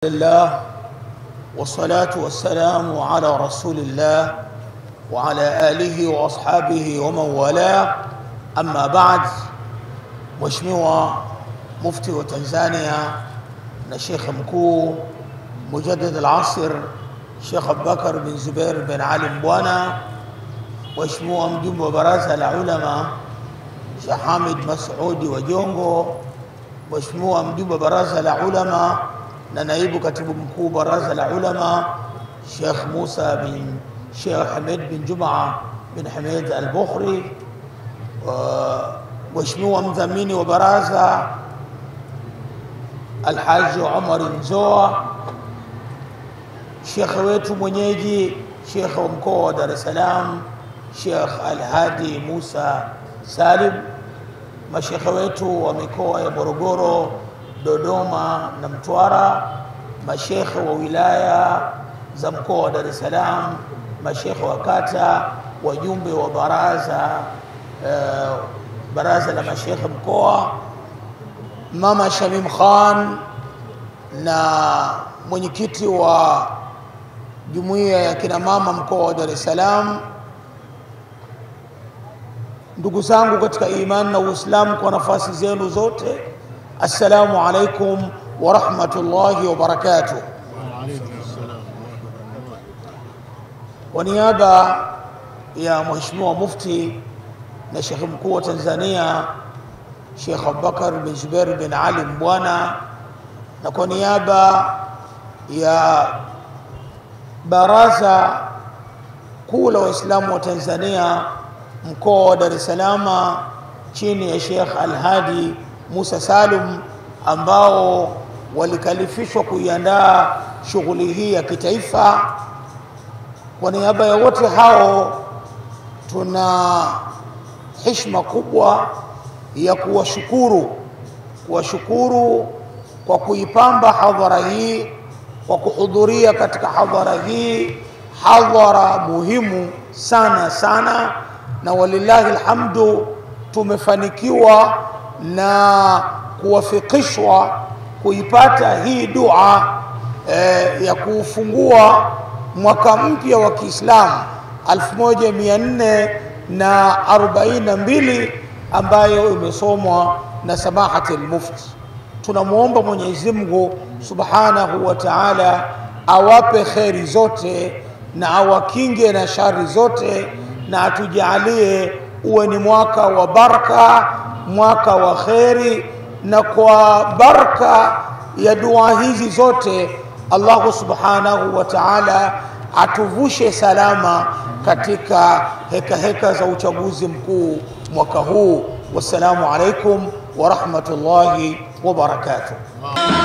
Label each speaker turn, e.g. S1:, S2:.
S1: الله والصلاة والسلام على رسول الله وعلى آله وأصحابه ومن والاه. أما بعد، Mheshimiwa Mufti wa Tanzania na Sheikh Mkuu Mujaddid al-Asr Sheikh Abubakar bin Zubair bin Ali Mbwana, Mheshimiwa Mjumbe wa Baraza la Ulama Sheikh Hamid Masudi wa Jongo, Mheshimiwa Mjumbe wa Baraza la Ulama na Naibu Katibu Mkuu Baraza la Ulama Sheikh Musa bin Sheikh Hamid bin Juma bin Hamid al-Bukhari, Mheshimiwa Mdhamini wa Baraza Alhaji Umar Mzoa, Sheikh wetu mwenyeji Sheikh wa Mkoa wa Dar es Salaam Sheikh Al-Hadi Musa Salim, mashekhe wetu wa mikoa ya Morogoro, Dodoma na Mtwara, mashekhe wa wilaya za mkoa wa Dar es Salaam, mashekhe wa kata, wajumbe wa baraza la mashekhe mkoa, Mama Shamim Khan na mwenyekiti wa jumuiya ya kina mama mkoa wa Dar es Salaam. Ndugu zangu katika imani na Uislamu, kwa nafasi zenu zote, assalamu alaikum wa rahmatullahi wa barakatuh. Kwa niaba ya Mheshimiwa Mufti na Sheikh Mkuu wa Tanzania Sheikh Abubakar bin Zubair bin Ali Mbwana, na kwa niaba ya Baraza Kuu la Waislamu wa Tanzania mkoa wa Dar es Salaam chini ya Sheikh Al-Hadi Musa Salim, ambao walikalifishwa kuiandaa shughuli hii ya kitaifa, kwa niaba ya wote hao tuna heshima kubwa ya kuwashukuru kwa kuipamba hadhara hii, kwa kuhudhuria katika hadhara hii, hadhara muhimu sana, na walillahi alhamdu tumefanikiwa na kuwafikishwa kuipata hii dua ya kufungua mwaka mpya wa Kiislamu 1442 ambayo imesomwa na samahati al-Mufti. Tunamuomba Mwenyezi Mungu Subhanahu wa Ta'ala awape kheri zote na awakinge na shari zote, na atujalie uwe ni mwaka wa baraka, mwaka wa kheri, na kwa baraka ya dua hizi zote Allah Subhanahu wa Ta'ala atuvushe salama katika heka za uchaguzi mkuu mwaka huu. Wassalamu alaikum wa rahmatullahi wa barakatuh.